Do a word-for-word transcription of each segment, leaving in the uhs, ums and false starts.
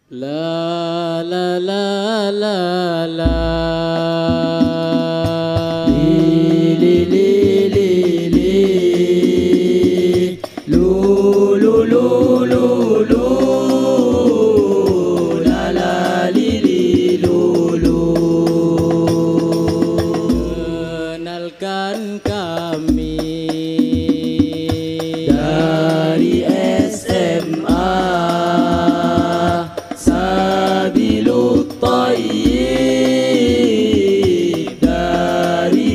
La la la la la. Li li li li li. Lu lu lu lu lu. La la li li lu lu. Kenalkan kami dari S M A Sabilut Thayyib dari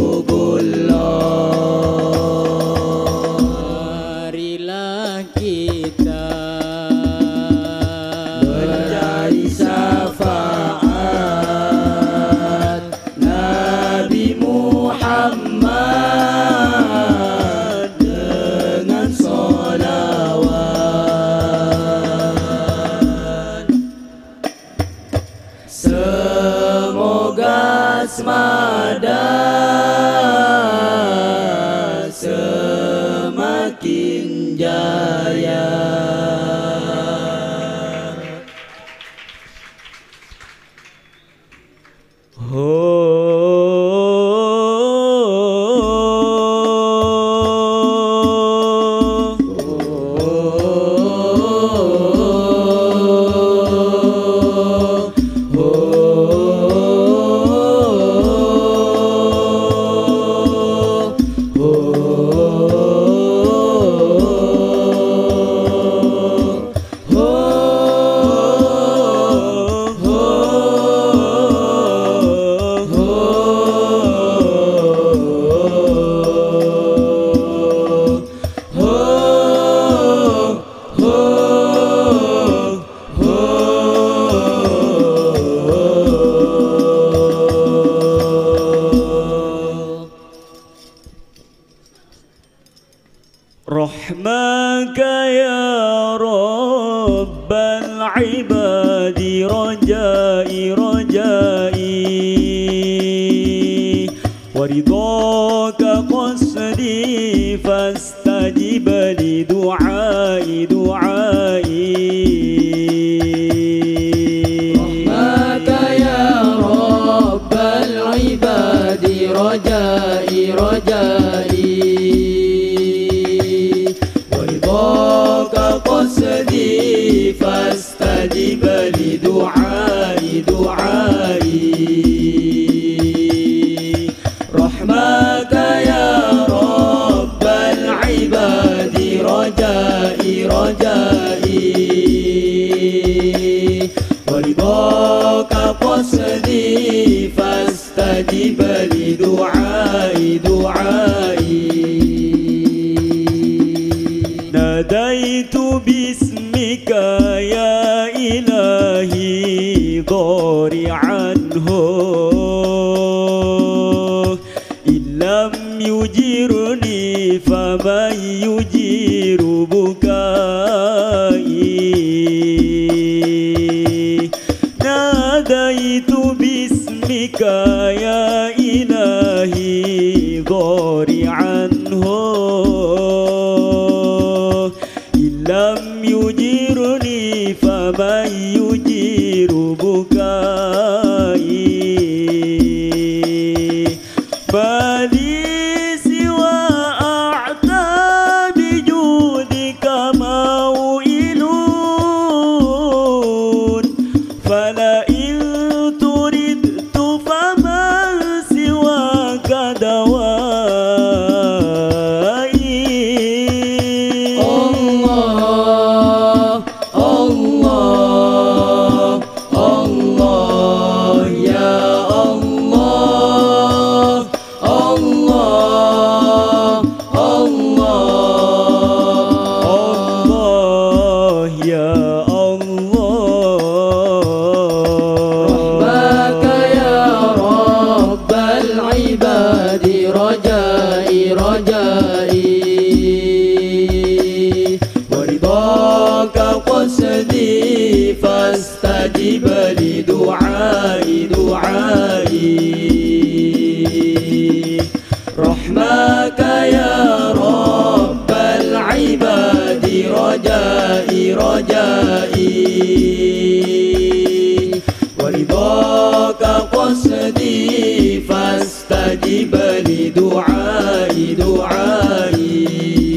Bogollah. Marilah kita mencari syafaat Nabi Muhammad dengan sholawat. Semoga semada semakin jaya. Rahmaka ya Rabbal ibadi rajai rajai waridhaka qasdi fastajib li du'ai du'ai. Rahmaka ya Rabbal ibadi rajai rajai قصدي فاستجب لدعائي دعائي. رحمك يا رب العباد رجائي رجائي ورضاك قصدي فاستجب لدعائي دعائي. ناديت باسمك يا إلهي ضارعا إن لم يجرني فمن يجير بكائي. ناديت باسمك يا إلهي ضارعا لم يجيرني فمن يجير بكائي. ما لي سوى أعتاب جودك موئلون فلئن تردت فمن سواك دوائي. رجائي رجائي ورضاك قصدي فاستجب لدعائي دعائي. رحمك يا رب العباد رجائي رجائي استجب لدعائي دعائي.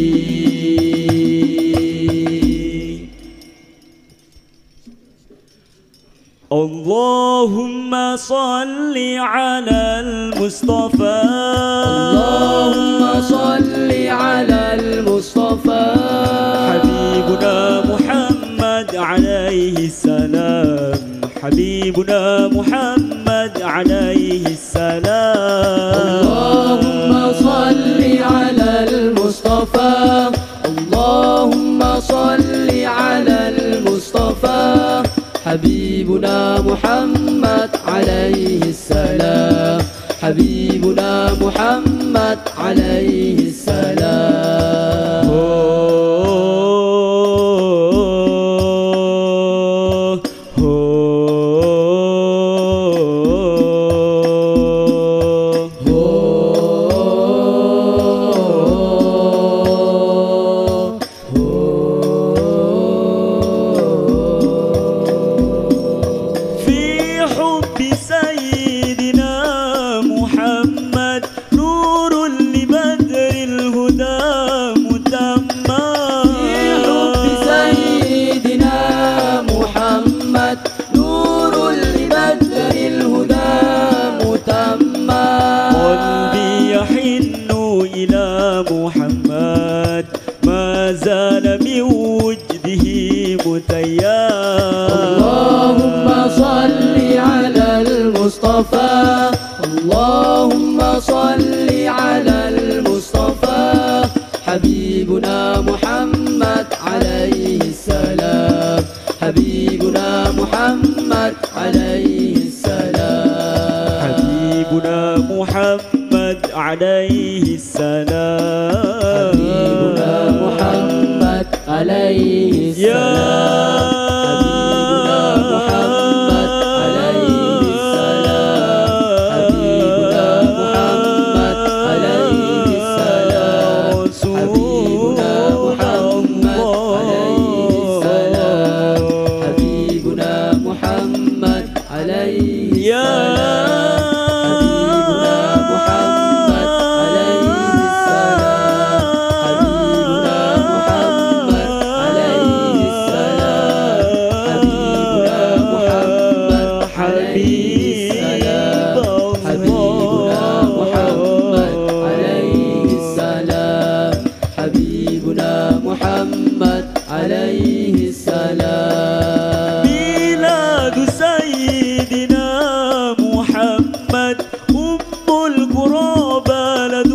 اللهم صل على المصطفى اللهم صل على المصطفى حبيبنا محمد عليه السلام حبيبنا محمد عليه السلام. اللهم صل على المصطفى اللهم صل على المصطفى حبيبنا محمد عليه السلام حبيبنا محمد عليه السلام. محمد ما زال من وجده متيا. اللهم صل على المصطفى اللهم صل على المصطفى حبيبنا محمد عليه السلام حبيبنا محمد عليه السلام حبيبنا محمد عليه السلام حبيبنا محمد عليه السلام حبيبنا محمد عليه السلام حبيبنا محمد عليه السلام حبيبنا محمد عليه السلام حبيبنا محمد عليه السلام محمد عليه السلام. ميلاد سيدنا محمد أم القرى بلد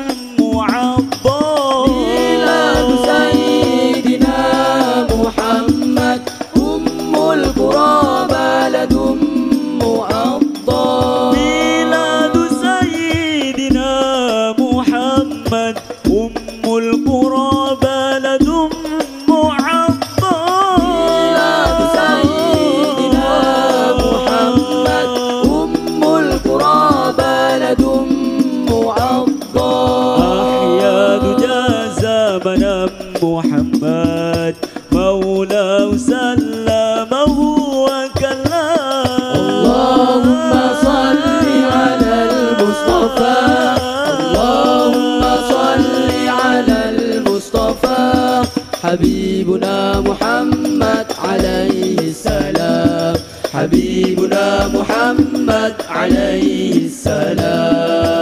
معظم. ميلاد سيدنا محمد أم القرى بلد معظم. ميلاد سيدنا محمد أم القرى بلد معظم. ميلاد سيدنا محمد أم القرى بلد معظم. أحيا دجى زمنا محمد مولاه سلمه وكلاه. اللهم صل على المصطفى اللهم صل على المصطفى حبيبنا محمد عليه السلام حبيبنا محمد عليه السلام.